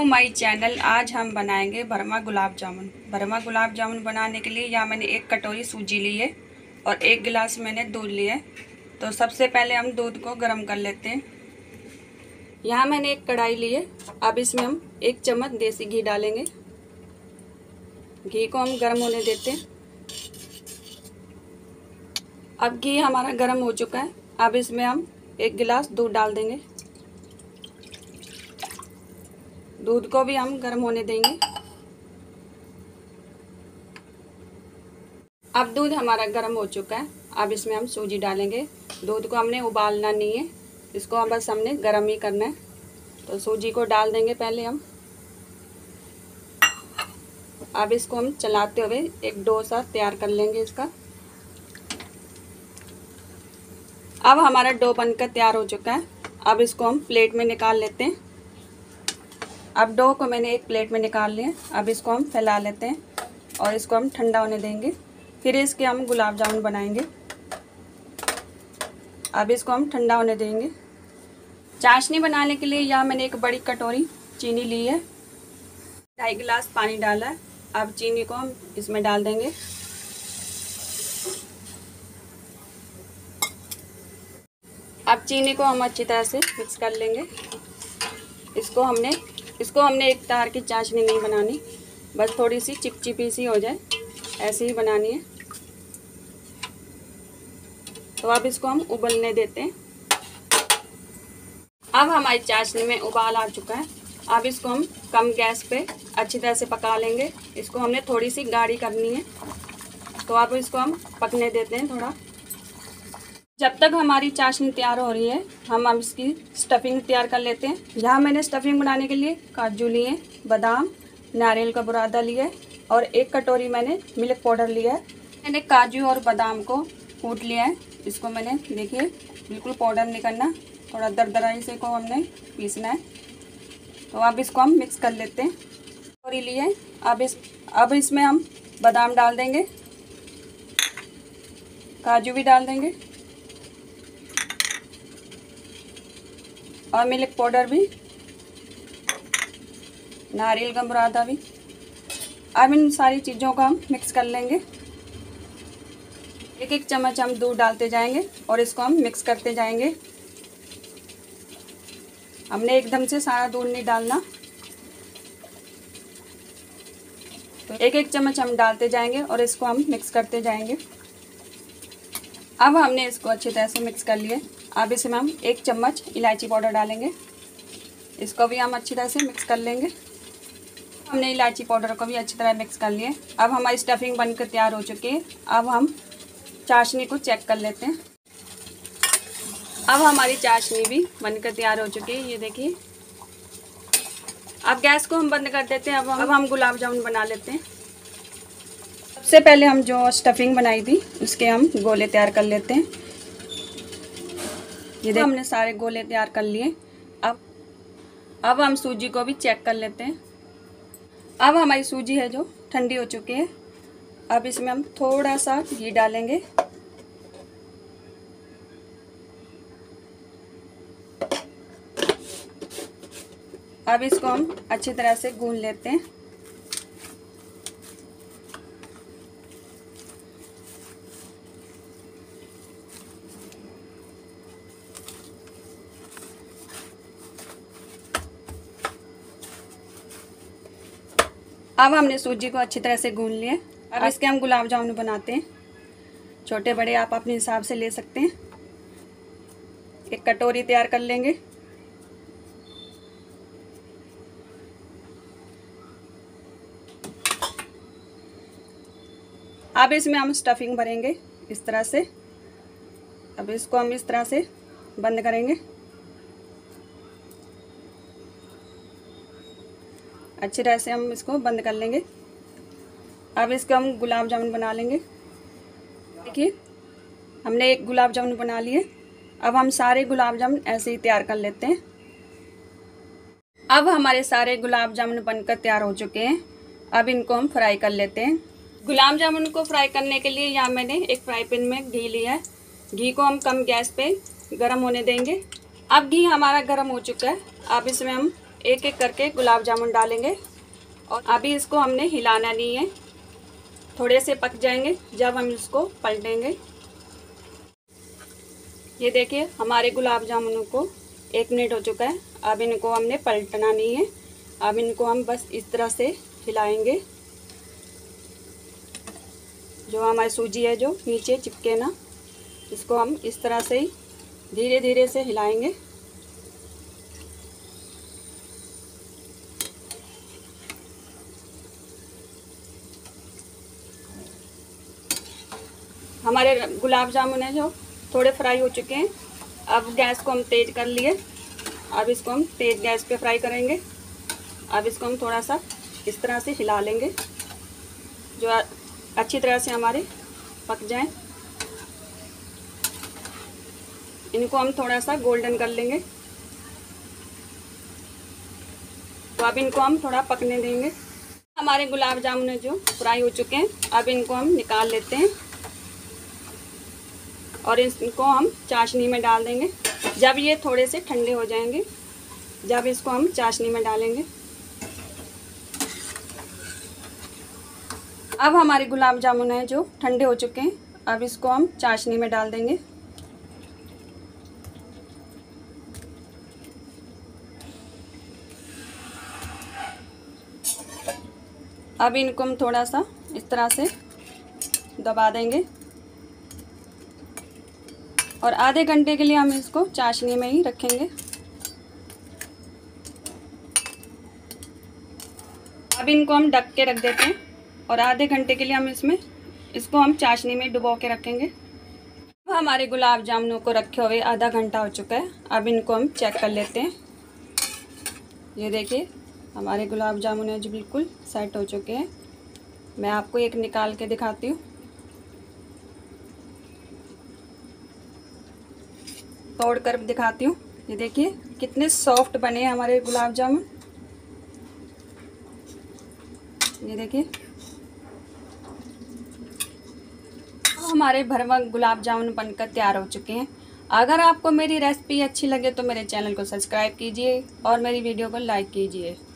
My channel. आज हम बनाएंगे भरमा गुलाब जामुन। भरमा गुलाब जामुन बनाने के लिए यहाँ मैंने 1 कटोरी सूजी ली है और 1 गिलास मैंने दूध लिया है। तो सबसे पहले हम दूध को गर्म कर लेते हैं। यहाँ मैंने एक कढ़ाई ली है। अब इसमें हम 1 चम्मच देसी घी डालेंगे। घी को हम गर्म होने देते हैं। अब घी हमारा गर्म हो चुका है। अब इसमें हम 1 गिलास दूध डाल देंगे। दूध को भी हम गर्म होने देंगे। अब दूध हमारा गर्म हो चुका है। अब इसमें हम सूजी डालेंगे। दूध को हमने उबालना नहीं है, इसको बस हमने गर्म ही करना है। तो सूजी को डाल देंगे पहले हम। अब इसको हम चलाते हुए एक डोसा तैयार कर लेंगे इसका। अब हमारा डो बनकर तैयार हो चुका है। अब इसको हम प्लेट में निकाल लेते हैं। अब डो को मैंने एक प्लेट में निकाल लिया। अब इसको हम फैला लेते हैं और इसको हम ठंडा होने देंगे। फिर इसके हम गुलाब जामुन बनाएंगे। अब इसको हम ठंडा होने देंगे। चाशनी बनाने के लिए यहाँ मैंने एक बड़ी कटोरी चीनी ली है। 2.5 गिलास पानी डाला है। अब चीनी को हम इसमें डाल देंगे। अब चीनी को हम अच्छी तरह से मिक्स कर लेंगे। इसको हमने एक तार की चाशनी नहीं बनानी, बस थोड़ी सी चिपचिपी सी हो जाए ऐसे ही बनानी है। तो अब इसको हम उबलने देते हैं। अब हमारी चाशनी में उबाल आ चुका है। अब इसको हम कम गैस पे अच्छी तरह से पका लेंगे। इसको हमने थोड़ी सी गाढ़ी करनी है। तो अब इसको हम पकने देते हैं थोड़ा। जब तक हमारी चाशनी तैयार हो रही है हम अब इसकी स्टफिंग तैयार कर लेते हैं। यहाँ मैंने स्टफिंग बनाने के लिए काजू लिए, बादाम, नारियल का बुरादा लिया है और 1 कटोरी मैंने मिल्क पाउडर लिया है। मैंने काजू और बादाम को कूट लिया है। इसको मैंने देखिए बिल्कुल पाउडर नहीं करना, थोड़ा दरदराई से को हमने पीसना है। तो अब इसको हम मिक्स कर लेते हैं। कटोरी लिए है। अब इसमें हम बादाम डाल देंगे, काजू भी डाल देंगे और मिल्क पाउडर भी, नारियल का बुरादा भी। अब इन सारी चीज़ों को हम मिक्स कर लेंगे। 1-1 चम्मच हम दूध डालते जाएंगे और इसको हम मिक्स करते जाएंगे। हमने एकदम से सारा दूध नहीं डालना, तो 1-1 चम्मच हम डालते जाएंगे और इसको हम मिक्स करते जाएंगे। अब हमने इसको अच्छी तरह से मिक्स कर लिया। अब इसमें हम 1 चम्मच इलायची पाउडर डालेंगे। इसको भी हम अच्छी तरह से मिक्स कर लेंगे। हमने इलायची पाउडर को भी अच्छी तरह मिक्स कर लिए। अब हमारी स्टफिंग बनकर तैयार हो चुकी है। अब हम चाशनी को चेक कर लेते हैं। अब हमारी चाशनी भी बनकर तैयार हो चुकी है, ये देखिए। अब गैस को हम बंद कर देते हैं। अब हम गुलाब जामुन बना लेते हैं। सबसे पहले हम जो स्टफिंग बनाई थी उसके हम गोले तैयार कर लेते हैं। ये देखिए हमने सारे गोले तैयार कर लिए। अब हम सूजी को भी चेक कर लेते हैं। अब हमारी सूजी है जो ठंडी हो चुकी है। अब इसमें हम थोड़ा सा घी डालेंगे। अब इसको हम अच्छी तरह से गूंद लेते हैं। अब हमने सूजी को अच्छी तरह से गूंद लिया। अब इसके हम गुलाब जामुन बनाते हैं। छोटे बड़े आप अपने हिसाब से ले सकते हैं। 1 कटोरी तैयार कर लेंगे। अब इसमें हम स्टफिंग भरेंगे इस तरह से। अब इसको हम इस तरह से बंद करेंगे। अच्छी तरह से हम इसको बंद कर लेंगे। अब इसको हम गुलाब जामुन बना लेंगे। देखिए हमने 1 गुलाब जामुन बना लिए। अब हम सारे गुलाब जामुन ऐसे ही तैयार कर लेते हैं। अब हमारे सारे गुलाब जामुन बनकर तैयार हो चुके हैं। अब इनको हम फ्राई कर लेते हैं। गुलाब जामुन को फ्राई करने के लिए यहाँ मैंने एक फ्राई पैन में घी लिया है। घी को हम कम गैस पे गरम होने देंगे। अब घी हमारा गरम हो चुका है। अब इसमें हम एक एक करके गुलाब जामुन डालेंगे और अभी इसको हमने हिलाना नहीं है, थोड़े से पक जाएंगे जब हम इसको पलटेंगे। ये देखिए हमारे गुलाब जामुनों को 1 मिनट हो चुका है। अब इनको हमने पलटना नहीं है, अब इनको हम बस इस तरह से हिलाएंगे, जो हमारी सूजी है जो नीचे चिपके ना, इसको हम इस तरह से ही धीरे धीरे से हिलाएंगे। हमारे गुलाब जामुन है जो थोड़े फ्राई हो चुके हैं। अब गैस को हम तेज़ कर लिए, अब इसको हम तेज़ गैस पे फ्राई करेंगे। अब इसको हम थोड़ा सा इस तरह से हिला लेंगे, जो अच्छी तरह से हमारे पक जाएं। इनको हम थोड़ा सा गोल्डन कर लेंगे, तो अब इनको हम थोड़ा पकने देंगे। हमारे गुलाब जामुन जो फ्राई हो चुके हैं, अब इनको हम निकाल लेते हैं और इसको हम चाशनी में डाल देंगे। जब ये थोड़े से ठंडे हो जाएंगे, जब इसको हम चाशनी में डालेंगे। अब हमारे गुलाब जामुन है जो ठंडे हो चुके हैं, अब इसको हम चाशनी में डाल देंगे। अब इनको हम थोड़ा सा इस तरह से दबा देंगे और आधे घंटे के लिए हम इसको चाशनी में ही रखेंगे। अब इनको हम ढक के रख देते हैं और आधे घंटे के लिए हम इसको हम चाशनी में डुबो के रखेंगे। अब हमारे गुलाब जामुनों को रखे हुए आधा घंटा हो चुका है। अब इनको हम चेक कर लेते हैं। ये देखिए हमारे गुलाब जामुन है जो बिल्कुल सेट हो चुके हैं। मैं आपको एक निकाल के दिखाती हूँ, तोड़ कर दिखाती हूँ। ये देखिए कितने सॉफ्ट बने हैं हमारे गुलाब जामुन। ये देखिए हमारे भरवा गुलाब जामुन बनकर तैयार हो चुके हैं। अगर आपको मेरी रेसिपी अच्छी लगे तो मेरे चैनल को सब्सक्राइब कीजिए और मेरी वीडियो को लाइक कीजिए।